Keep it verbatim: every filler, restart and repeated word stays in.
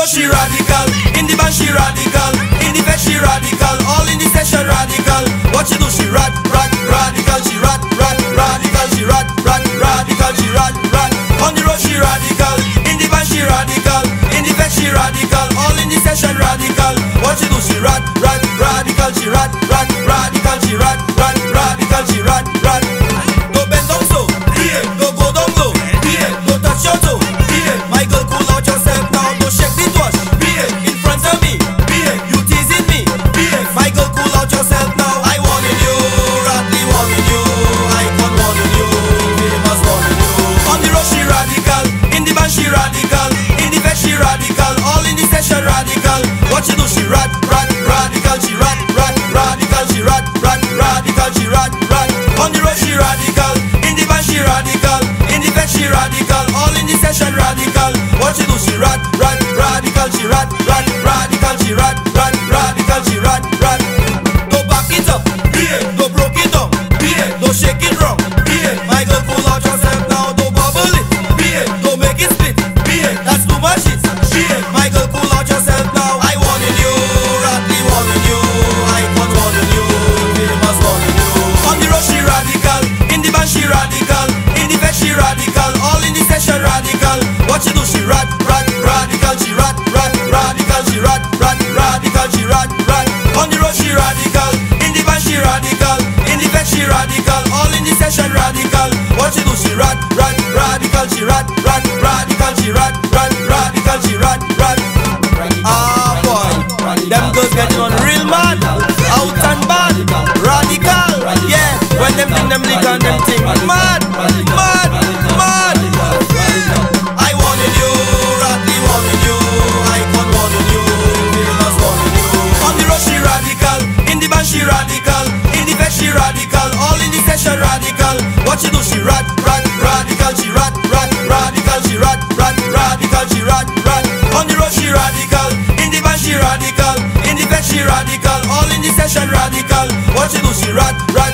road she radical, in the band she radical, in the bed she radical, all in the session radical. What she do? She rad, rad, radical. She rad, rad, radical. She rad, rad, radical. She rad, rad. On the road she radical, in the band she radical, in the bed she radical, all in the session radical. What she do? She rad, rad, radical. She rad, rad, radical. She rad, rad, radical. She rad, rad. Don't bend down so, yeah. Don't go down low, yeah. Don't touch your toe, yeah. My girl, cool out yourself now. Don't shake the wash, yeah. In front of me, yeah. You teasing me, yeah. My girl, cool out yourself now. I warning you, Radley warning you, I can warning you, famous warning you. On the road she radical, in the band she radical, in the bed she radical, all in the session radical. What she do? She rad, rad, radical. She rad, rad, radical. She rad, rad, radical. She rad, rad. On the road she radical, in the band she radical, in the bed she radical, all in the session radical. What she do? She rad, rad, radical. She rad, rad, radical. She rad, rad, radical. She rad, rad. Don't back it up, yeah. Don't broke it down, yeah. Don't shake it wrong, yeah. My girl, pull out yourself now. Don't bubble it, yeah. Don't make it split, yeah. That's too much shit, yeah. My girl, pull out yourself now. I warning you, Radley warning you, I can't warning you, famous warning you. On the road she radical, in the band she radical, in the bed she radical, all in the session radical. What she do? She rad, rad, radical. She rad, rad, radical. She rad, rad, radical. She rad, rad. On the road she radical, in the band she radical, in the bed she radical, all in the session radical. What she do? She rad, rad, radical. She rad, rad, radical. She rad, rad, radical. She rad, rad. Ah boy, them girls getting on real mad, out and bad, radical. Yeah, when them think them lick and them think mad, mad, mad. I warning you, Radley warning you, I can't warning you, famous warning you. On the road she radical, in the band she radical, in the bed she radical, all in the session radical. What she do? She rad, rad, radical. She rad, rad, radical. She rad, rad, radical. She rad, rad. On the road she radical, in the band she radical, in the bed she radical, all in the session radical. What she do? She rad, rad,